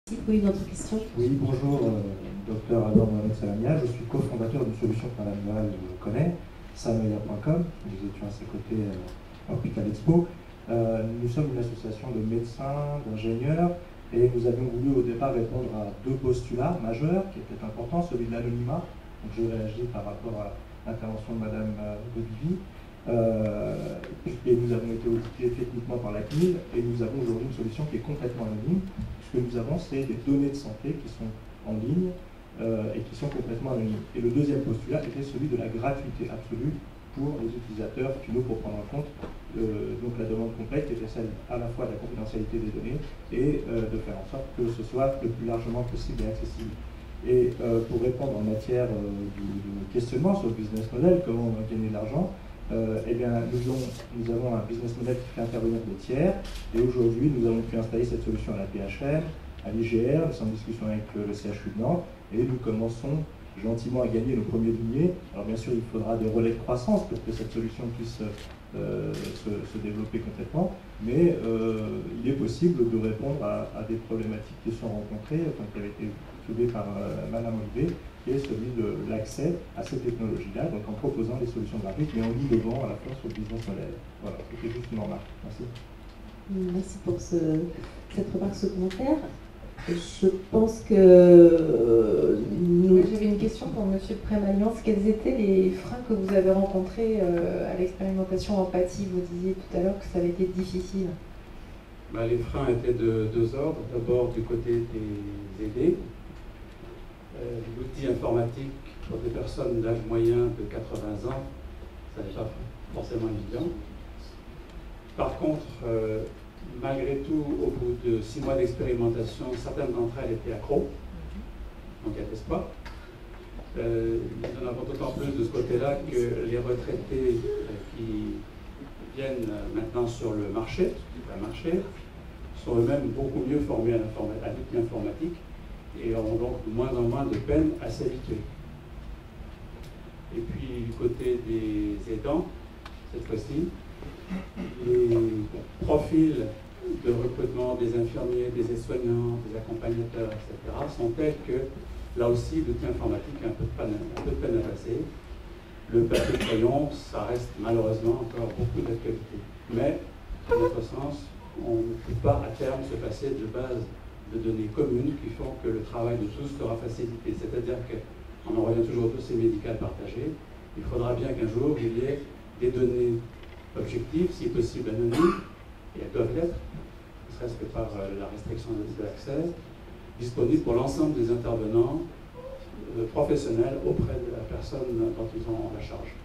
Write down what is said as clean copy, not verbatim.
Oui, une autre question. Oui, bonjour, docteur Adam Mohamed Salamia. Je suis cofondateur d'une solution que Madame Noël connaît, sameya.com. Nous étions à ses côtés à Hôpital Expo. Nous sommes une association de médecins, d'ingénieurs, et nous avions voulu au départ répondre à deux postulats majeurs qui étaient importants, celui de l'anonymat. Donc je réagis par rapport à l'intervention de Madame Godivy. Et nous avons été audités techniquement par la CNIL, et nous avons aujourd'hui une solution qui est complètement anonyme. Ce que nous avons, c'est des données de santé qui sont en ligne et qui sont complètement anonymes. Et le deuxième postulat était celui de la gratuité absolue pour les utilisateurs finaux pour prendre en compte donc la demande complète, qui était celle à la fois de la confidentialité des données et de faire en sorte que ce soit le plus largement possible et accessible. Et pour répondre en matière du questionnement sur le business model, comment on va gagner de l'argent, eh bien, nous avons un business model qui fait intervenir des tiers, et aujourd'hui nous avons pu installer cette solution à la PHM, à l'IGR, nous sommes en discussion avec le CHU de Nantes, et nous commençons gentiment à gagner nos premiers deniers. Alors bien sûr, il faudra des relais de croissance pour que cette solution puisse se développer complètement, mais il est possible de répondre à des problématiques qui sont rencontrées, enfin, qui avaient été soulevées par Madame Olivier, qui est celui de l'accès à ces technologies-là, donc en proposant des solutions gratuites, mais en innovant à la fois sur le business model. Voilà, c'était juste une remarque. Merci. Merci pour cette remarque supplémentaire. Je pense que J'avais une question pour M. Prémalliance. Quels étaient les freins que vous avez rencontrés à l'expérimentation Empathie? Vous disiez tout à l'heure que ça avait été difficile. Les freins étaient de deux ordres. D'abord du côté des aidés. L'outil informatique pour des personnes d'âge moyen de 80 ans, ça n'est pas forcément évident. Par contre, malgré tout, au bout de 6 mois d'expérimentation, certaines d'entre elles étaient accros, donc il y a d'espoir. Nous en avons d'autant plus de ce côté-là que les retraités qui viennent maintenant sur le marché, sont eux-mêmes beaucoup mieux formés à l'outil informatique et ont donc de moins en moins de peine à s'habituer. Et puis du côté des aidants, cette fois-ci, les profils de recrutement des infirmiers, des aides-soignants, des accompagnateurs, etc. sont tels que, là aussi, l'outil informatique a un peu de peine à passer. Le papier crayon, ça reste malheureusement encore beaucoup d'actualité. Mais, à notre sens, on ne peut pas à terme se passer de bases de données communes qui font que le travail de tous sera facilité. C'est-à-dire qu'on en revient toujours au dossier médical partagé. Il faudra bien qu'un jour, il y ait des données objectives, si possible anonymes, et elles doivent l'être, ne serait-ce que par la restriction de l'accès, disponibles pour l'ensemble des intervenants professionnels auprès de la personne dont ils ont la charge.